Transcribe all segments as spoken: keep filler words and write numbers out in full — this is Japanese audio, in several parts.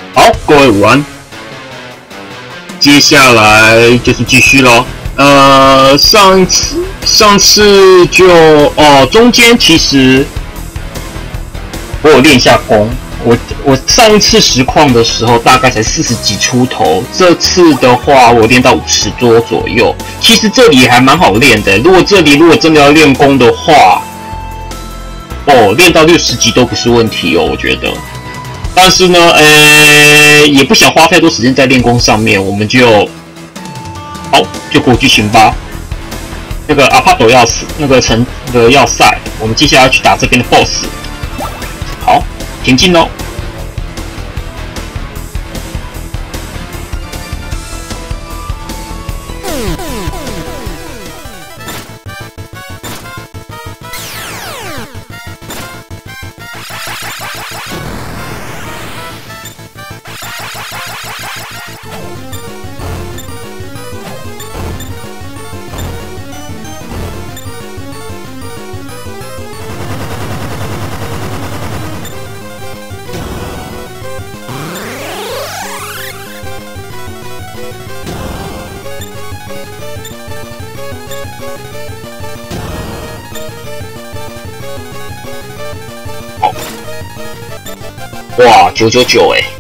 好，各位午安。接下来就是继续咯。呃，上次上次就哦，中间其实我有练一下功。我我上一次实况的时候大概才四十几出头，这次的话我练到五十多左右。其实这里还蛮好练的，如果这里如果真的要练功的话，哦，练到六十级都不是问题哦，我觉得。但是呢，呃，也不想花太多时间在练功上面，我们就好就过剧情吧。那个阿帕斗要死，那个城那个要塞，我们接下来要去打这边的 B O S S。好。前进喽！哇，九九九哎！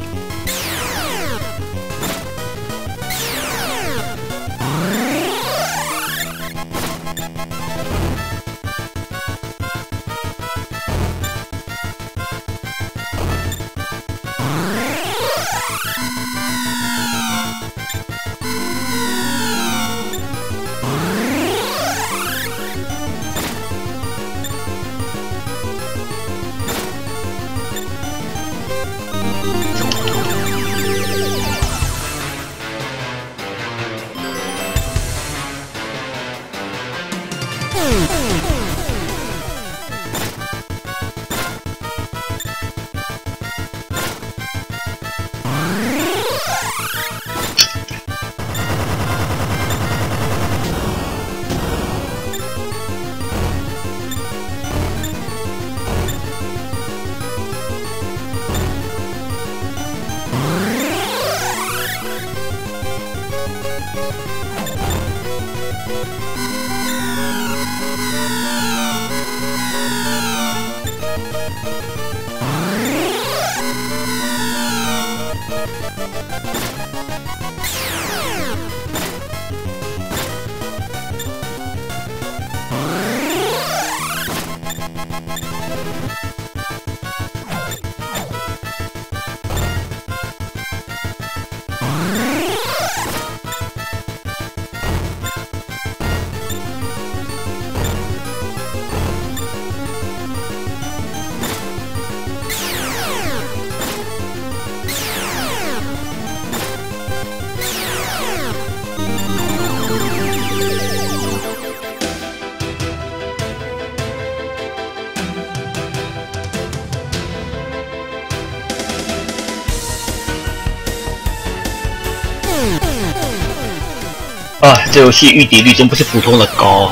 啊，这游戏御敌率真不是普通的高。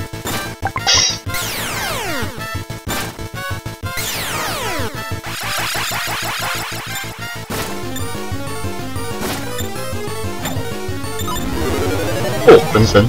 哦，分身。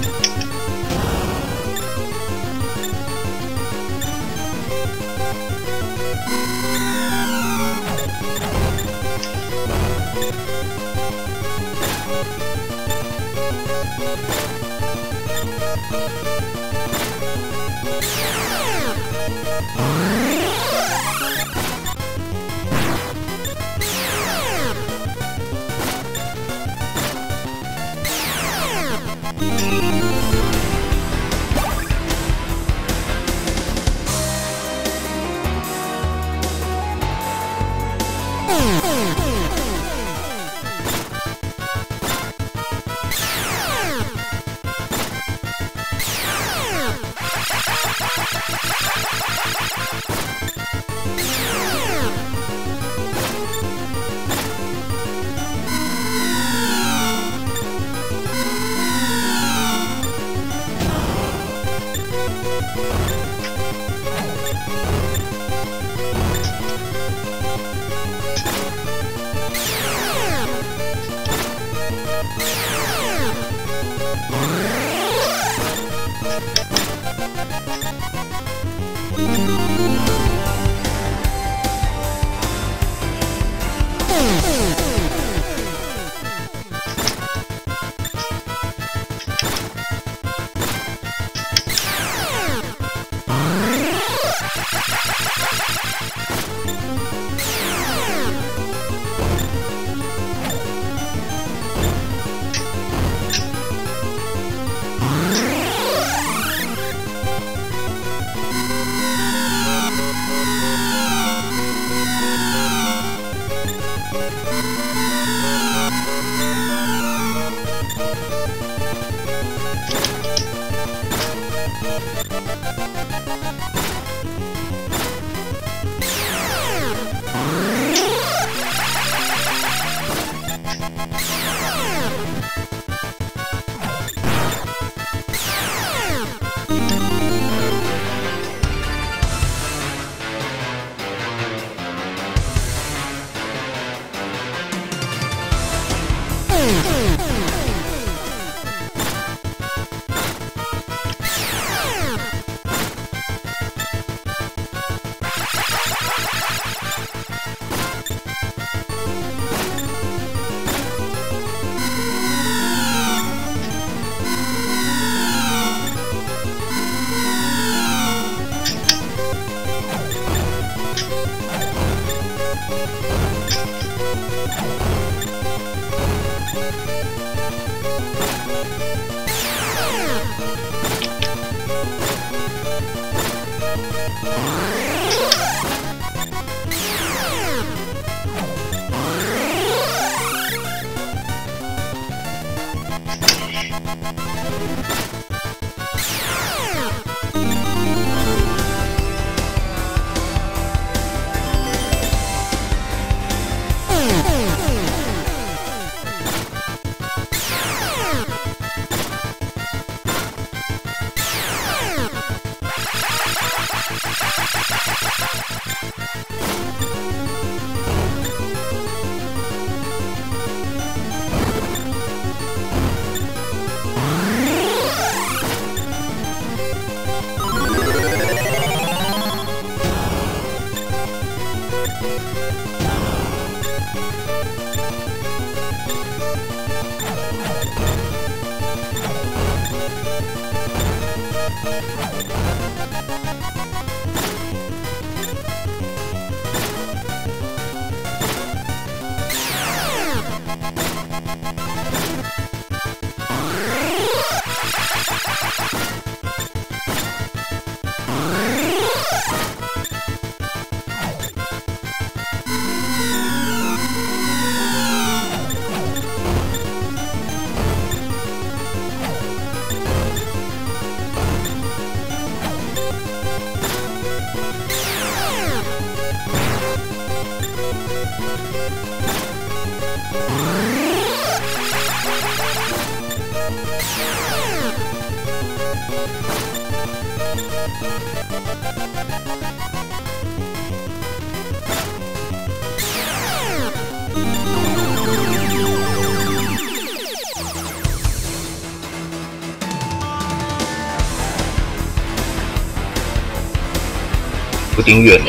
有点远呢。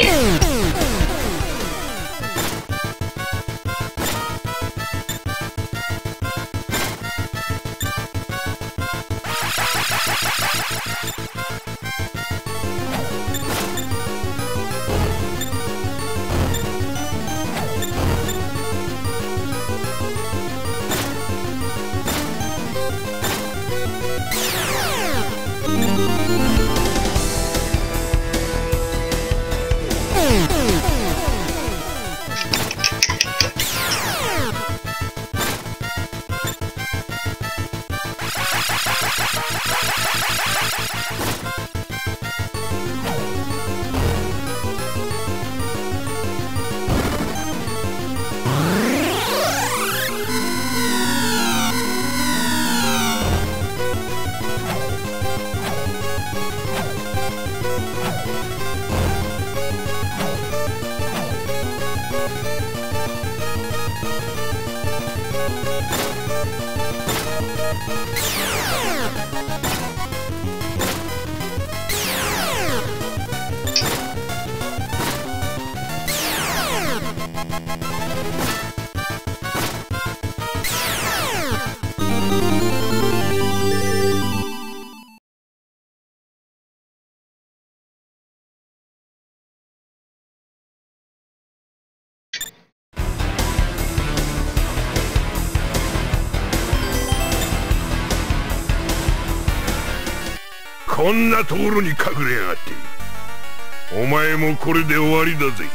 こんなところに隠れやがって。お前もこれで終わりだぜ。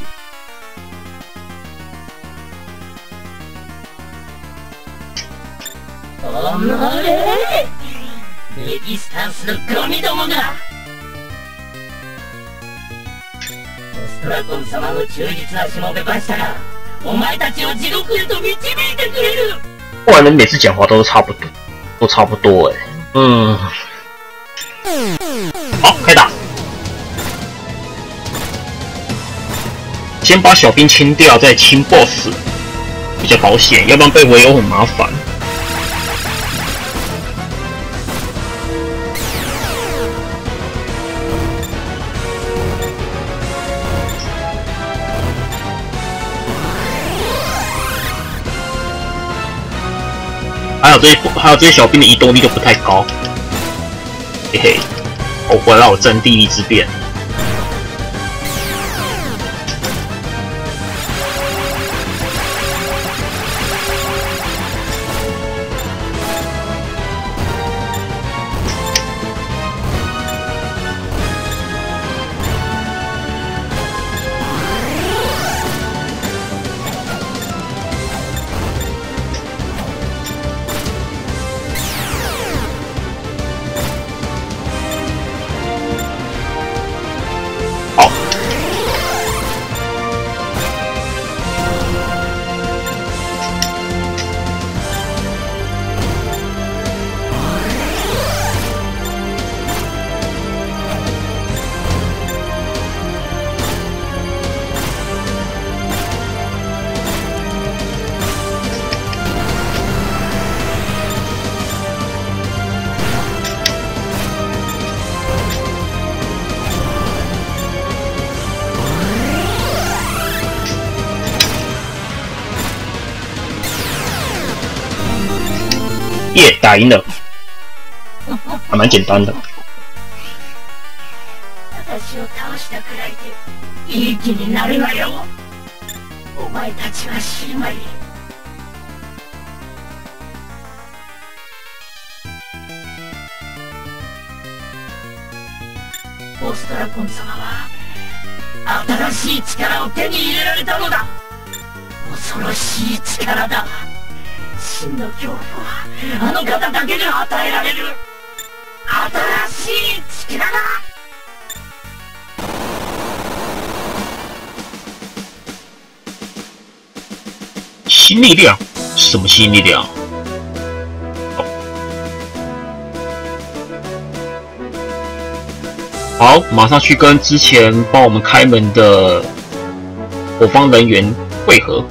おのれレジスタンスのゴミどもがストラゴン様の忠実なしもべばしたが、お前たちを地獄へと導いてくれる。 不然人每次讲话都差不多，都差不多哎、欸。嗯。好，开打。先把小兵清掉，再清 B O S S， 比较保险，要不然被围殴很麻烦。还有这些，还有这些小兵的移动力都不太高，嘿嘿，我回来我阵地利之变。 耶，打赢了，还蛮简单的。 私を倒したくらいでいい気になるなよ。お前たちは死ぬまい。ボスドラゴン様は新しい力を手に入れられたのだ。恐ろしい力だ。真の恐怖はあの方だけで与えられる新しい力だ。 新力量？什么新力量？好，马上去跟之前帮我们开门的我方人员会合。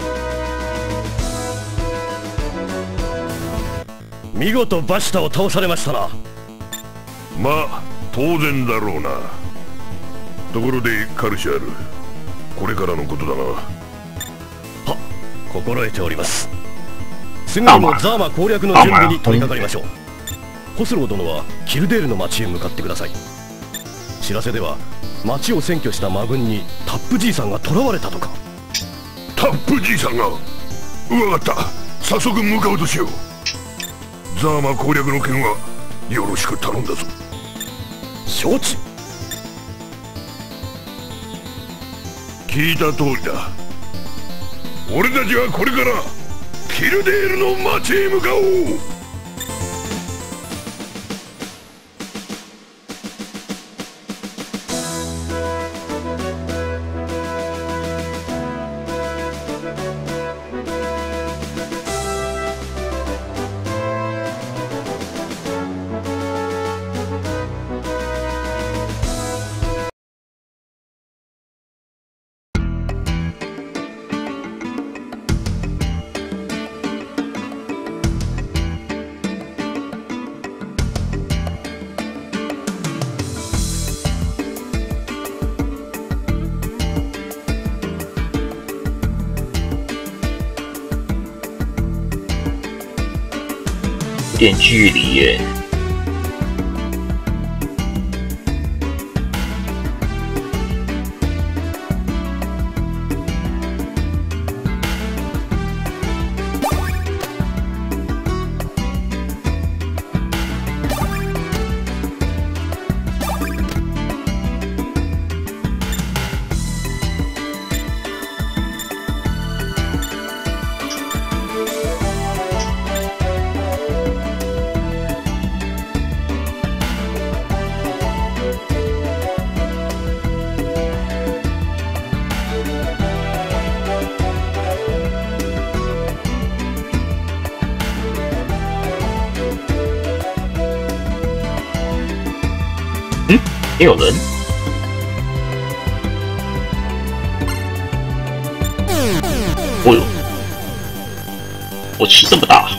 見事バシタを倒されましたな。 まあ当然だろうな。ところでカルシャール、これからのことだが。はっ、心得ております。すぐにもザーマ攻略の準備に取り掛かりましょう。ホスロー殿はキルデールの町へ向かってください。知らせでは町を占拠した魔軍にタップじいさんが囚われたとか。 タップじいさんが？わかった、早速向かうとしよう。ザーマ攻略の件はよろしく頼んだぞ。 承知。 聞いた通りだ。俺たちはこれからキルデールの町へ向かおう。 点距离耶。没有人。哦呦，我气这么大。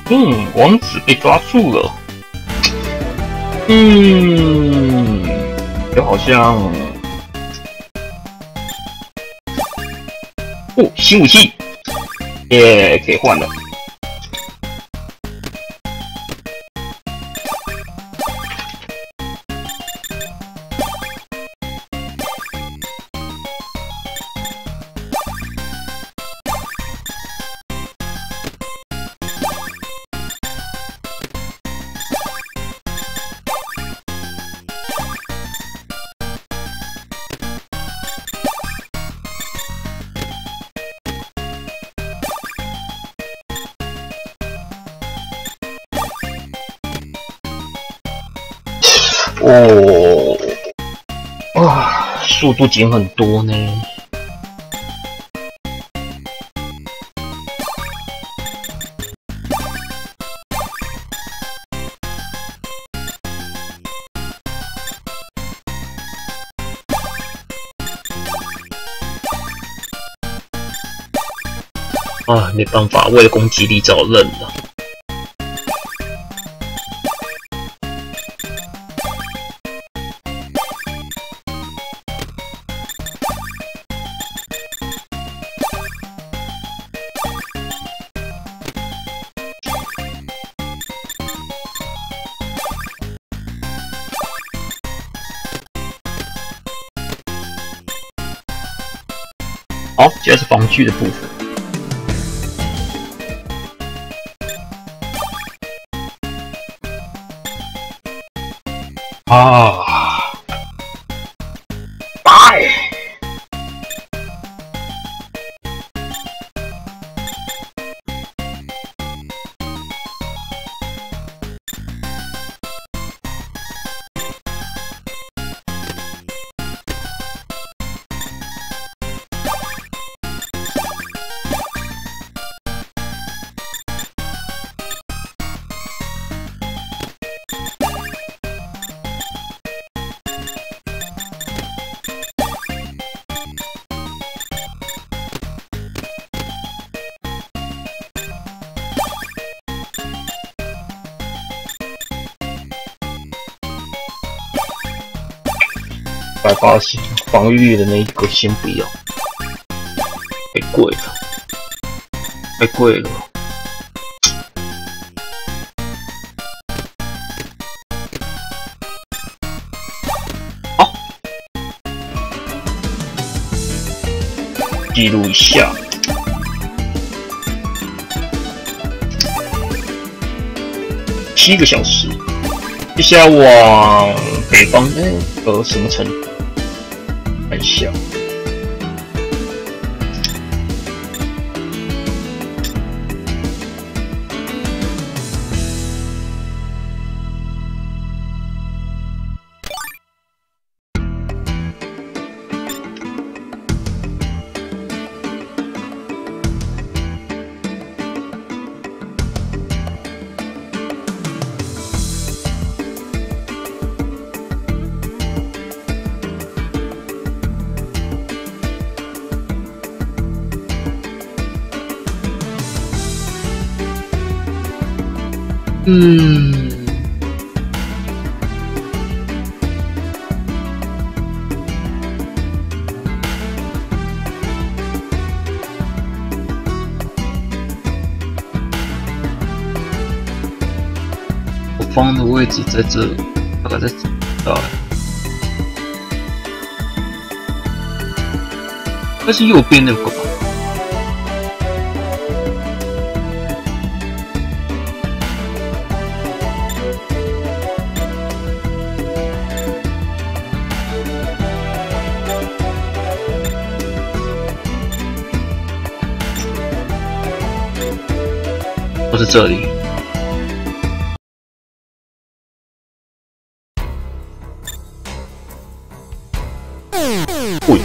嗯，王子被抓住了。嗯，就好像哦，新武器，耶，可以换了。哦，哇，速度减很多呢。啊，没办法，为了攻击力只好认了。好，接着是防具的部分。啊！拜！百八星防御力的那一个先不要，太贵了，太贵了。好，记录一下。七个小时，接下来往北方，哎、欸，呃，什么城？看一下。嗯，我方的位置在这，大概在啊，应该是右边那个吧。都是这里。喂。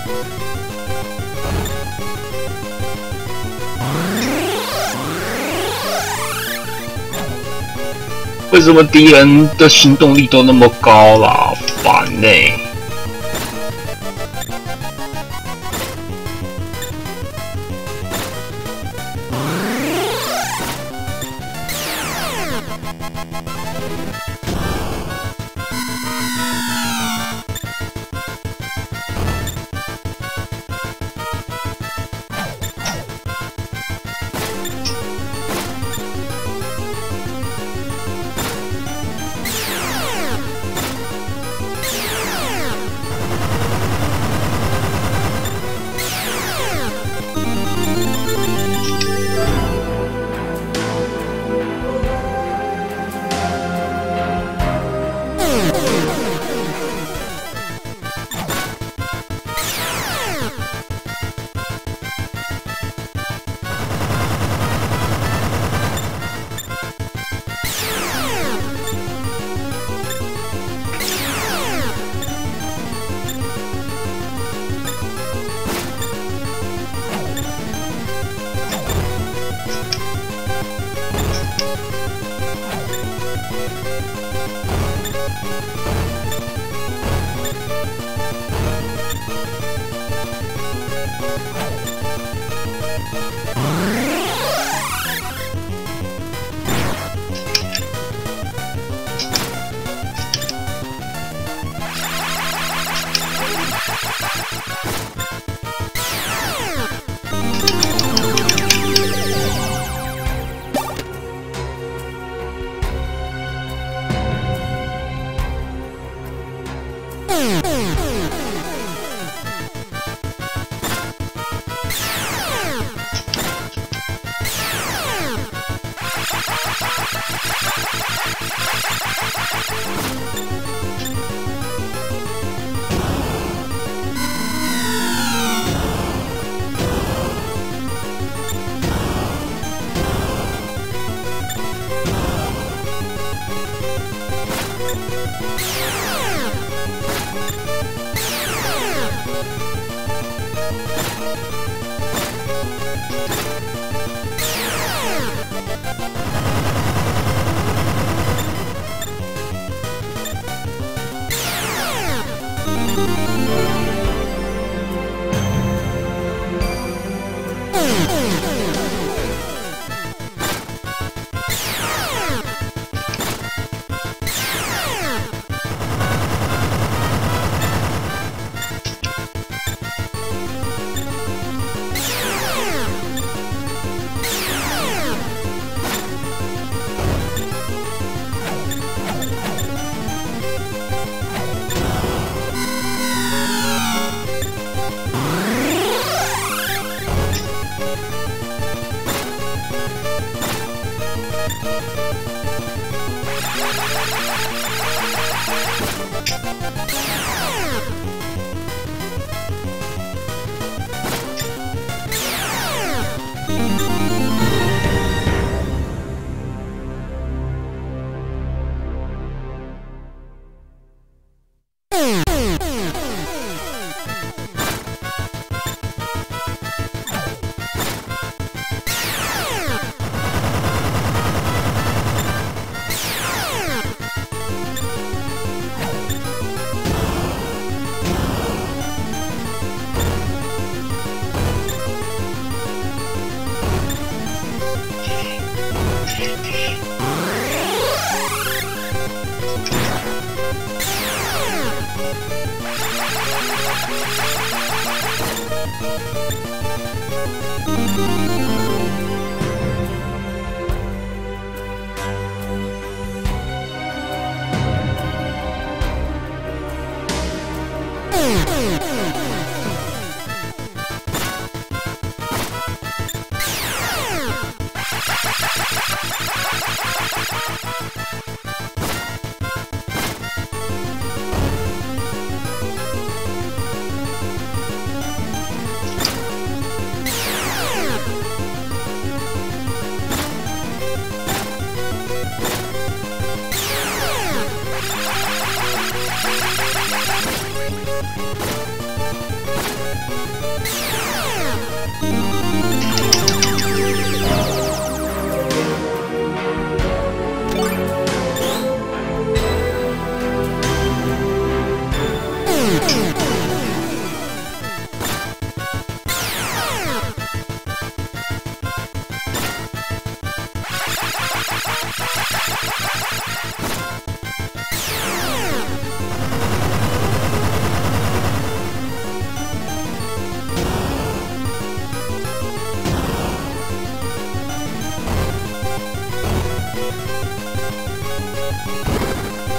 为什么敌人的行动力都那么高啦？烦呢、欸！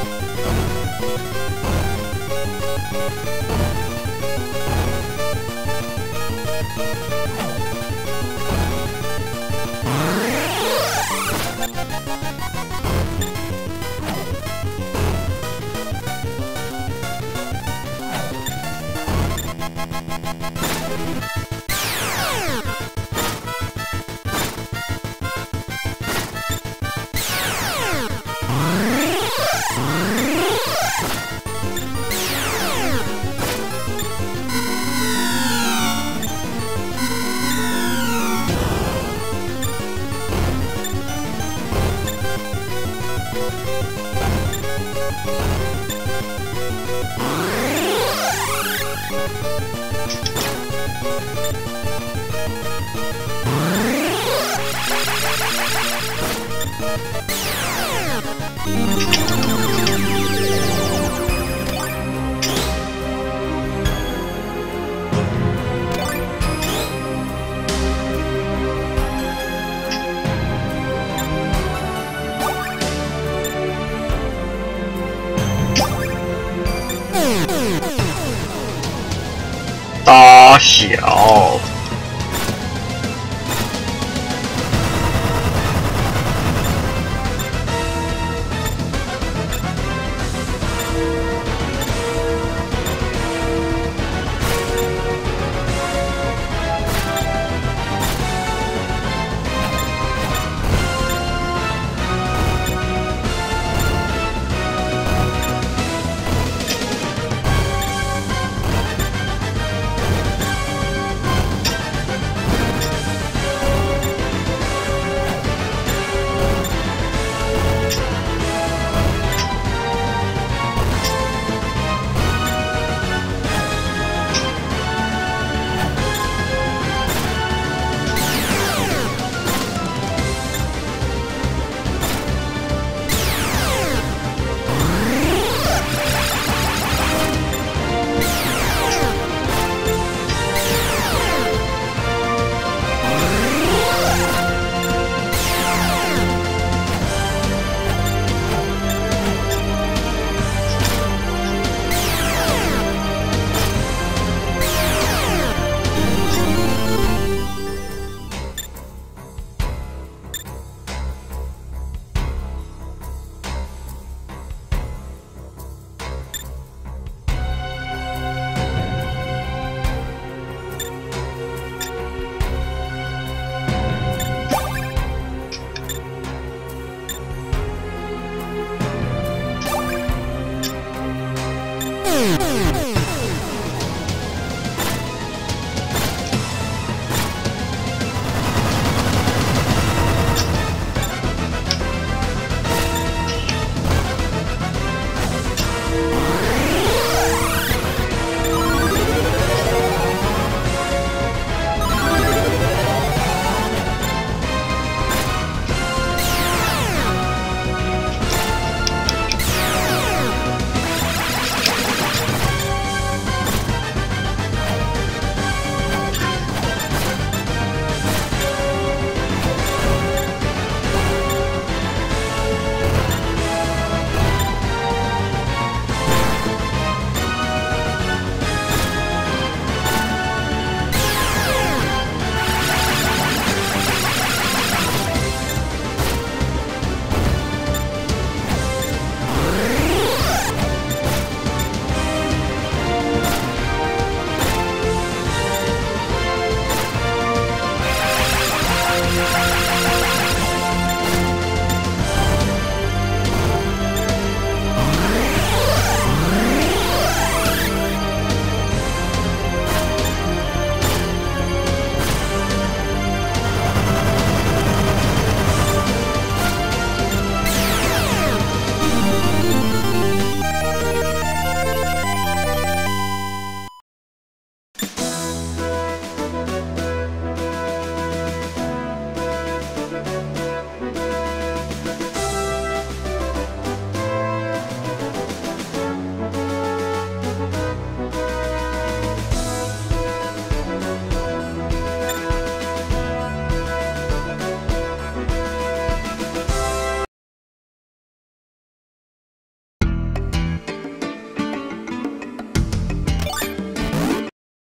大小。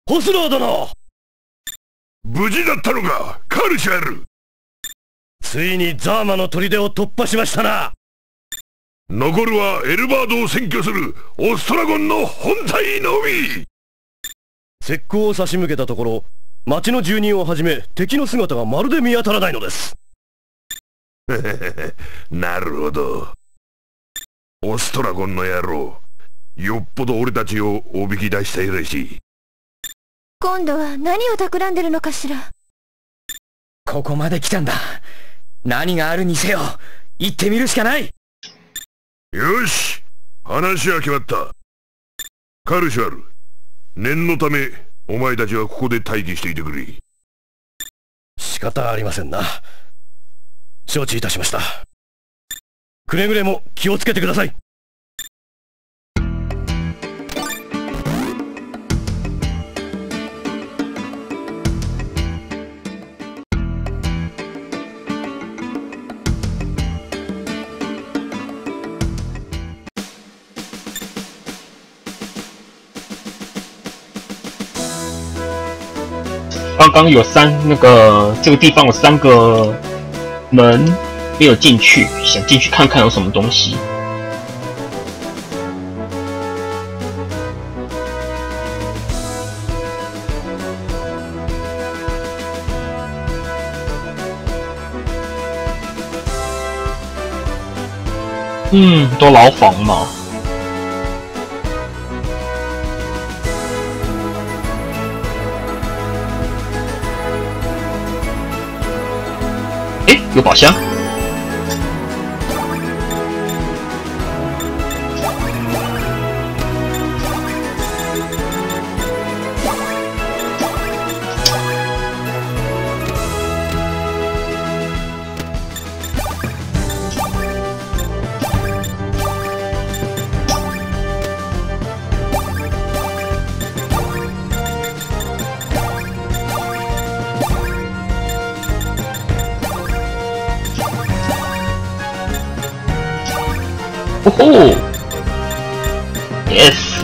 ホスロー殿。 無事だったのか、カルシャル。 ついにザーマの砦を突破しましたな。 残るはエルバードを占拠するオストラゴンの本体のみ。 石膏を差し向けたところ、町の住人をはじめ敵の姿がまるで見当たらないのです。 なるほど。オストラゴンの野郎、よっぽど俺たちをおびき出したいらしい。 今度は何を企んでるのかしら。 ここまで来たんだ。何があるにせよ、行ってみるしかない。 よし、話は決まった。カルシュアル、念のためお前たちはここで待機していてくれ。 仕方ありませんな。承知いたしました。くれぐれも気をつけてください。 刚刚有三那个这个地方有三个门没有进去，想进去看看有什么东西。嗯，都牢房嘛。诶，有宝箱。哦吼 ，yes。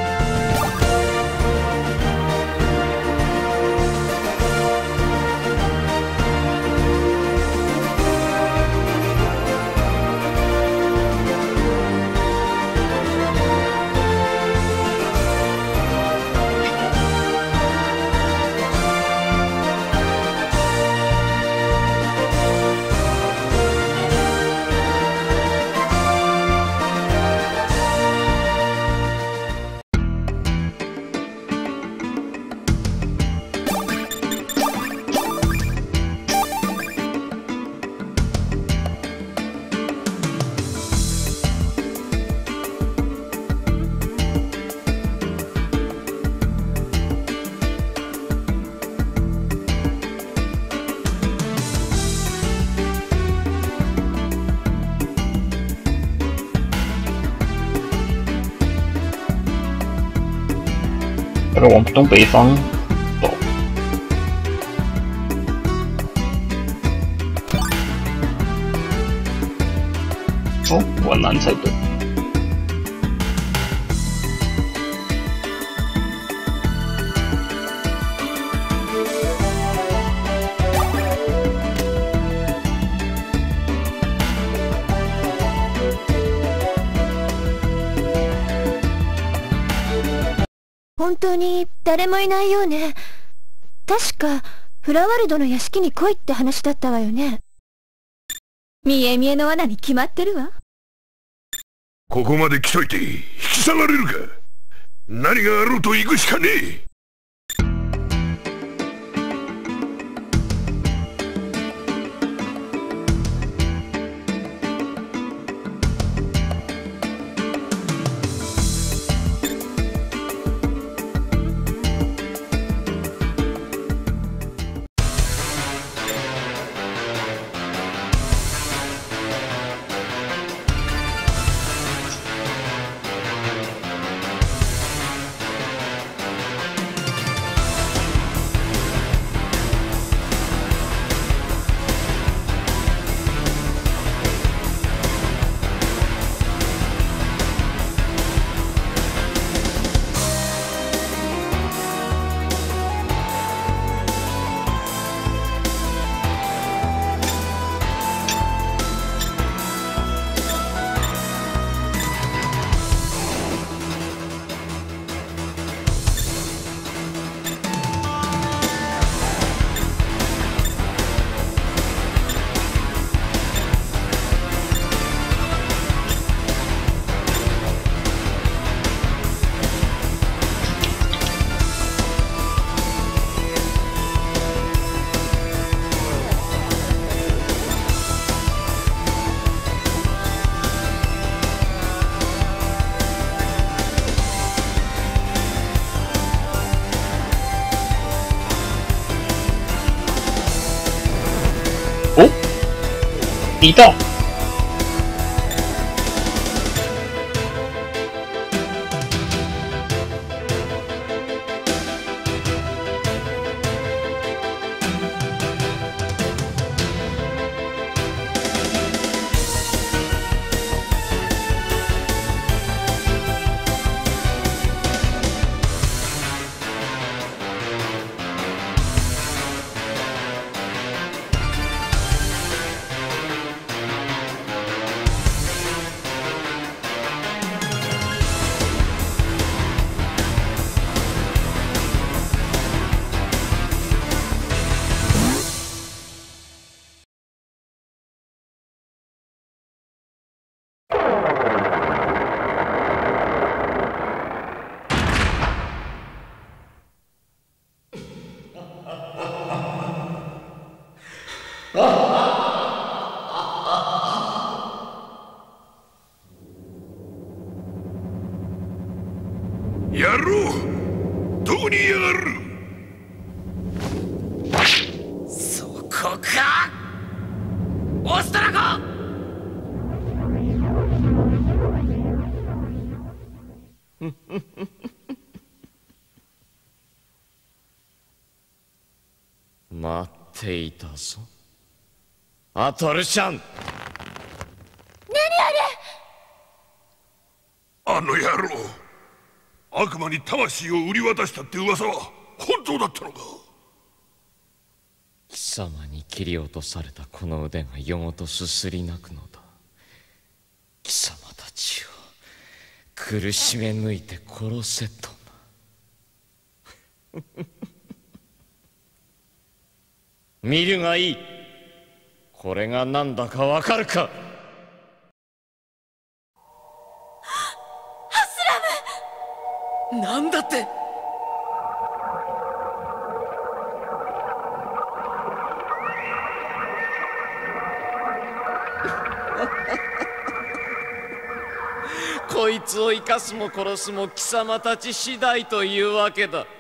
要往东北方走。哦，往南才对。 本当に誰もいないようね。確かフラワルドの屋敷に来いって話だったわよね。見え見えの罠に決まってるわ。 ここまで来といて引き下がれるか。何があろうと行くしかねえ。 移动。 野郎、どこにいやがる。 そこか、オストラコ。 待っていたぞ、アトルシャン。 何あれ。 あの野郎、悪魔に魂を売り渡したって噂は本当だったのか。 貴様に切り落とされたこの腕が夜ごとすすり泣くのだ。貴様たちを苦しめ抜いて殺せとな。見るがいい。これが何だかわかるか。 ハスラム。 なんだって。 こいつを生かすも殺すも貴様たち次第というわけだ。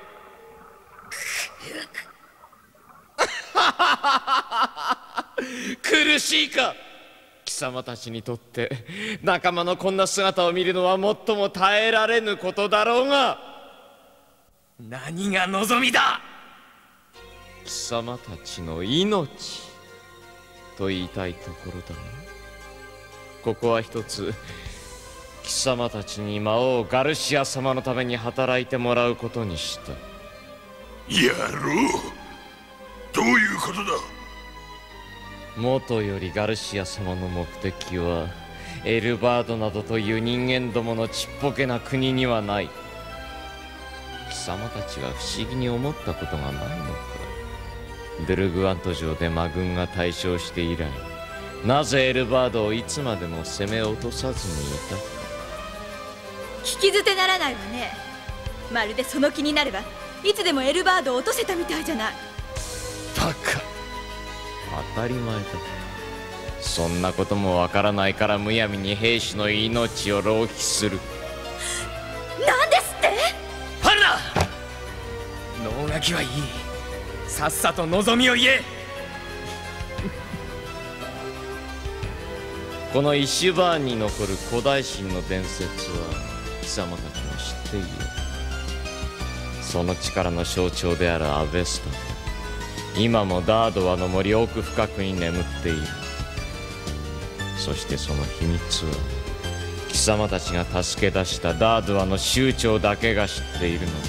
苦しいか。貴様たちにとって仲間のこんな姿を見るのは最も耐えられぬことだろうが、 何が望みだ。 貴様たちの命と言いたいところだな。ここは一つ貴様たちに魔王ガルシア様のために働いてもらうことにした。 野郎、どういうことだ。 もとよりガルシア様の目的はエルバードなどという人間どものちっぽけな国にはない。貴様たちは不思議に思ったことがないのか。ドゥルグワント城で魔軍が大勝して以来、なぜエルバードをいつまでも攻め落とさずにいたか。 聞き捨てならないわね。まるでその気になればいつでもエルバードを落とせたみたいじゃない。 バカ。当たり前だ。そんなこともわからないからむやみに兵士の命を浪費する。 なんですって。 パルナ、能書きはいい。さっさと望みを言え。 このイシュバーンに残る古代神の伝説は貴様たちも知っている。その力の象徴であるアベスタは今もダードワの森奥深くに眠っている。そしてその秘密は貴様たちが助け出したダードワの酋長だけが知っているの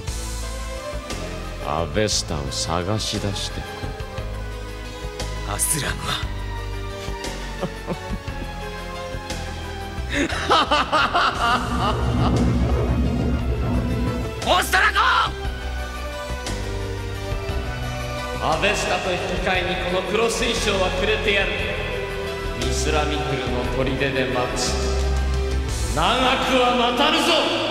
だ。アベスタを探し出してこい。 アスラムはオストラコ。 アベスタと引き換えにこの黒水晶はくれてやる。ミスラミクルの砦で待つ。長くは待たぬぞ。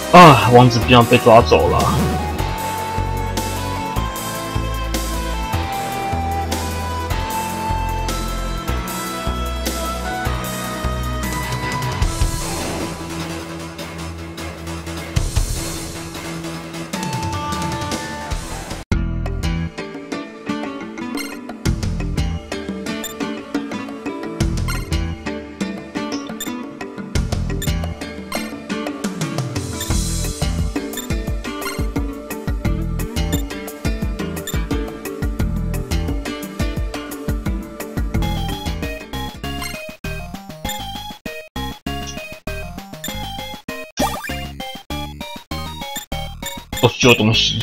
啊，王子不想被抓走了。哦，旧东西。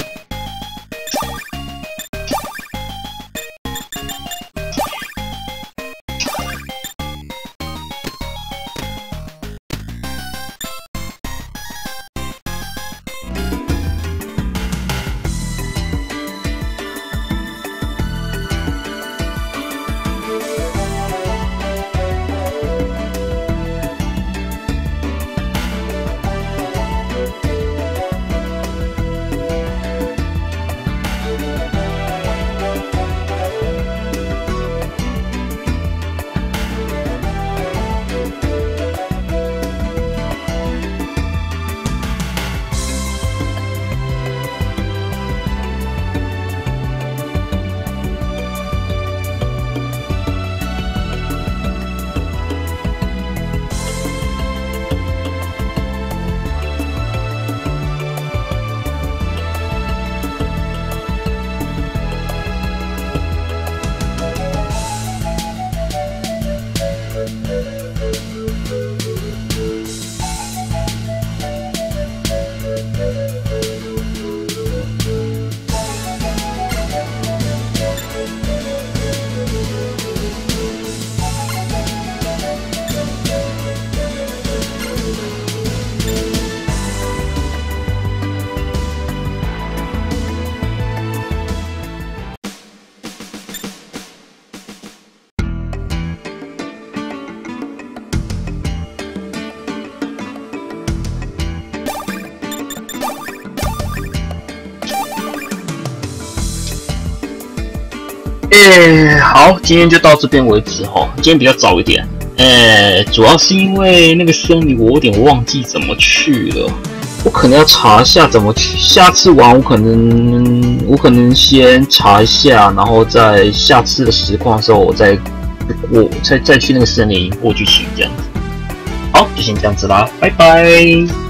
诶，好，今天就到这边为止哈。今天比较早一点，诶，主要是因为那个森林我有点忘记怎么去了，我可能要查一下怎么去。下次玩我可能我可能先查一下，然后在下次的实况的时候，我再我再再去那个森林过去取这样子。好，就先这样子啦，拜拜。